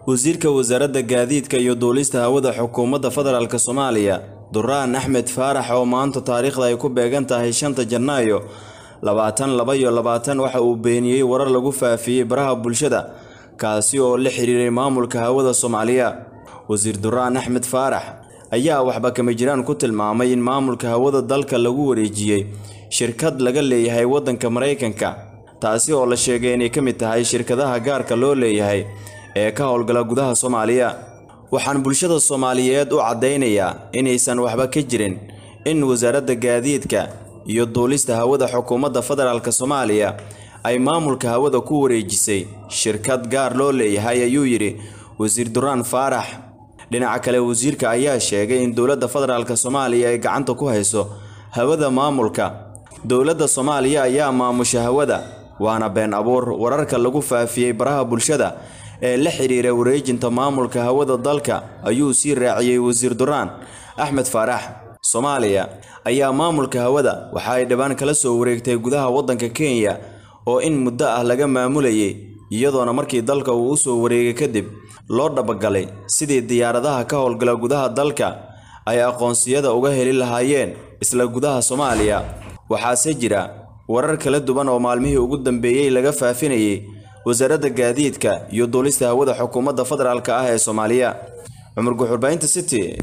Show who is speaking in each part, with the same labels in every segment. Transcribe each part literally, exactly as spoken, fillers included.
Speaker 1: wasiirka wasaaradda gaadiidka iyo duulista hawada xukuumadda federaalka Soomaaliya Duraan Axmed Faarax oo maanta taariikhda ay ku beegan tahay shanta Janaayo labaatan laba iyo labaatan waxa uu beeniyay warar lagu faafiyay baraha bulshada kaasi oo la xiriiray maamulka hawada Soomaaliya. wasiir Duraan Axmed Faarax ayaa waxba kama jiraan ku tilmaamay in maamulka hawada dalka lagu wareejiyay shirkad laga leeyahay wadanka Mareykanka taasi oo la sheegay inay kamid tahay shirkadaha gaarka loo leeyahay ee ka howlgala gudaha Soomaaliya. waxaan bulshada Soomaaliyeed u cadeynayaa inaysan waxba ka jirin in wasaaradda gaadiidka iyo duulista hawada xukuumadda federaalka Soomaaliya ay maamulka hawada ku wareejisay shirkad gaar loo leeyahay ayuu yiri wasiir Duraan Faarax. dhinaca kale wasiirka ayaa sheegay in dowladda federaalka Soomaaliya ay gacanta ku hayso hawada maamulka. dowladda Soomaaliya ayaa maamusha hawada waana been abuur wararka lagu faafiyay baraha bulshada ee la xiriiray wareejinta maamulka hawada dalka ayuu sii raaciyay wasiir Duraan Axmed Faarax. Soomaaliya ayaa maamulka hawada waxa ay dhibaan kala soo wareegtay gudaha wadanka Kenya oo in muddo ah laga maamulayay iyadoona markii dalka uu soo wareegay kadib loo dhabagalay sidii diyaaradaha ka howlgala gudaha dalka ay aqoonsiyada uga heli lahaayeen isla gudaha Soomaaliya. waxaase jira warar kala duwan oo maalmihii ugu dambeeyay laga faafinayay wasaaradda gaadiidka iyo duulista hawada xukuumadda federaalka ah ee Soomaaliya. Cumar Guxurbaynta City.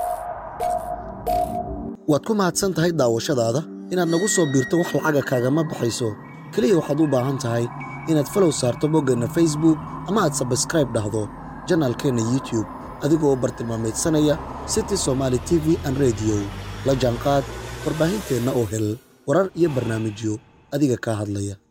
Speaker 2: waad ku mahadsan tahay daawashadaada inaad nagu soo biirto wax lacaga kaagama baxayso kaliya waxaad u baahan tahay inaad follow saarto boggeenna Facebook ama aad subscribe dhahdo channelkeena YouTube adigoo bartilmaameedsanaya City Somali T V and Radio la jaanqaad warbaahinteena oo hel warar iyo barnaamijyo adiga ka hadlaya.